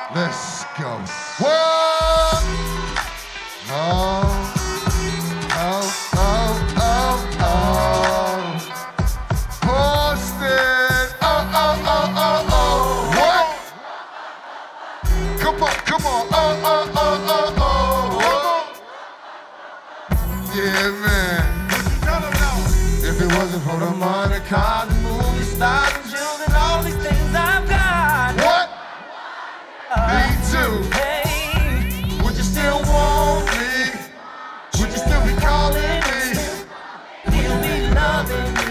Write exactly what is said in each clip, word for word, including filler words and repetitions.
Let's go. What? Oh, oh, oh, oh, oh. Boston. Oh, oh, oh, oh, oh. What? Come on, come on. Oh, oh, oh, oh, oh. Yeah, man. If it wasn't for the money, cars, the movie stars, and children, all these things I've got. What? Me too. Hey, would you still want me? Would you still be calling me? You'll be loving me.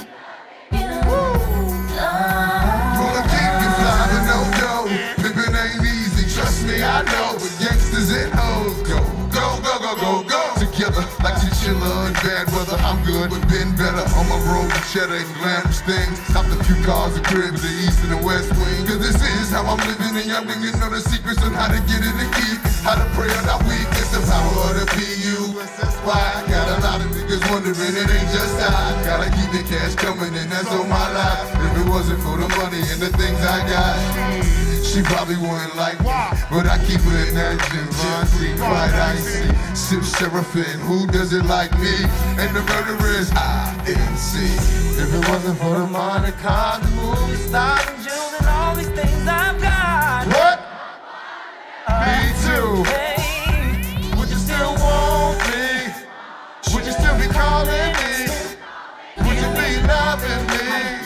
Gonna keep you fly, but no, no. Pimpin' ain't easy, trust me, I know. But gangsters and hoes go, go, go, go, go, go. Together like chinchilla and bad weather. I'm good, but been better. On my road with cheddar and glamorous things. Stopped a few cars and cribs, the east and the west wing. Cause this is how I'm living, and y'all bringing know the secrets on how to get it and keep. How to pray on our weakness, the power of the P U S S Y. Got a lot of niggas wondering, it ain't just I. Gotta keep the cash coming, and that's on my life. If it wasn't for the money and the things I got, she probably wouldn't like me. But I keep her in that gym, Vontae, quite icy. Sip Seraphim, who does it like me? And the murderer is I N C. If it wasn't for the money, cars, the movie stars, and children, all these things I've got. What? Me too. Hey, would you still want me? Would you still be calling me? Would you be loving me?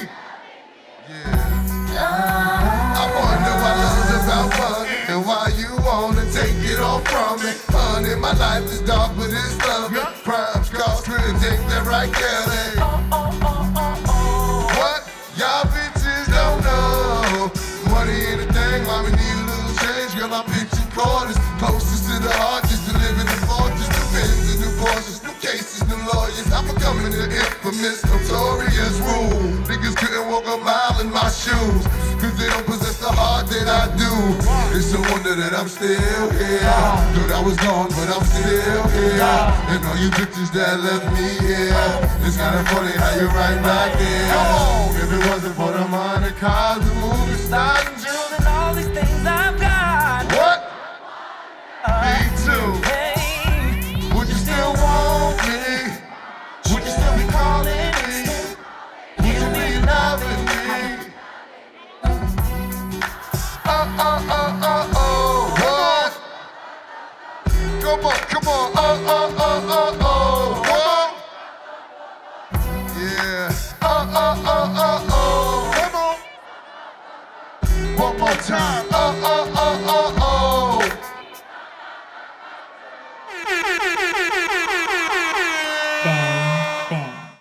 Yeah. I wanna know what love's about fun, and why you wanna take it all from me. Fun in my life is dark, but it's love. Crimes cause couldn't take that right there. They, Oh, oh, oh, oh, oh. what? Y'all bitches don't know. Money ain't a thing, mommy need a little change. Girl, I'm pitching quarters, closest to the heart, just to live in the fortress. New pins and new Porsches, new cases, new lawyers. I'm becoming the infamous, notorious rule. Niggas couldn't walk a mile in my shoes, cause they don't possess the heart that I do. It's a wonder that I'm still here. Thought I was gone, but I'm still here. And all you bitches that left me here, it's kinda funny how you're right back there. If it wasn't for the money, cars, the movie stars, And children, all these things I've got. what? Me too. Hey, Would you still want me? Would you still be calling me? Would you be loving me? Oh, oh, oh, oh, oh, what? Come on, come on, oh, oh, oh, oh, oh, what? Yeah, oh, oh, oh, oh, oh, come on. One more time, oh, oh, oh, oh,